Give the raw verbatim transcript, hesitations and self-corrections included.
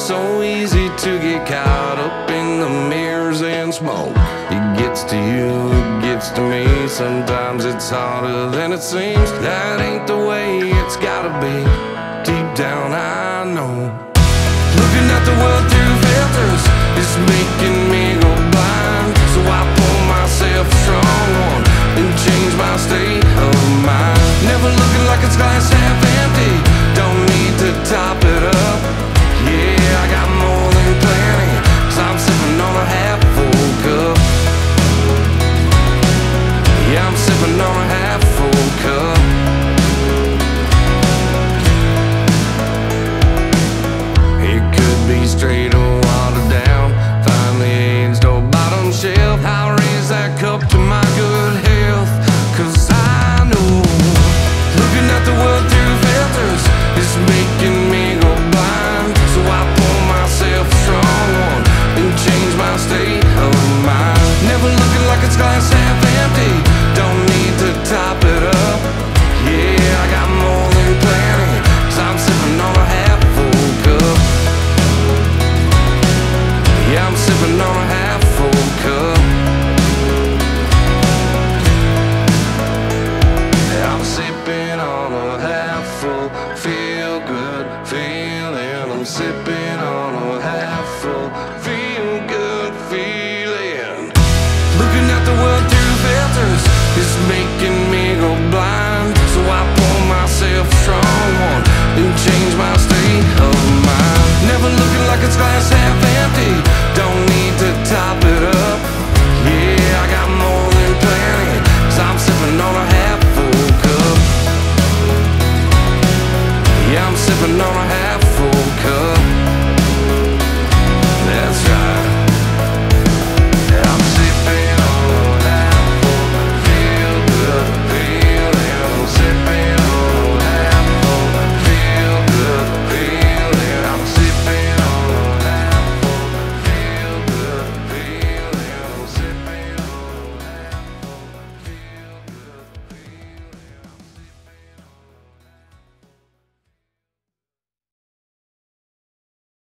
so easy to get caught up in the mirrors and smoke. It gets to you, it gets to me. Sometimes it's harder than it seems. That ain't the way it's gotta be. Deep down I know. Looking at the world through filters is making me go blind. So I pull myself a strong one and change my state of mind. Never looking like it's glass half empty. Don't need to top it up. Yeah, I got more than plenty, 'cause I'm sipping on a half full cup. Yeah, I'm sipping on a half full cup. It could be straight or watered down, finely aged or bottom shelf. I'll raise that cup to my good health, 'cause I know looking at the world through filters is making me go blind. So I pull myself a strong one and change my state of mind. Never looking like it's glass half empty. Don't need to top it up. Yeah, I got more than plenty, 'cause I'm sipping on a half full cup. Yeah, I'm sipping on a half full cup. Yeah, I'm sipping on a half full, feel good feeling. I'm sipping on a half full, feel good feeling. Looking at the world through filters is making me go blind. So I pull myself a strong one and change my state of mind. Never looking like it's glass half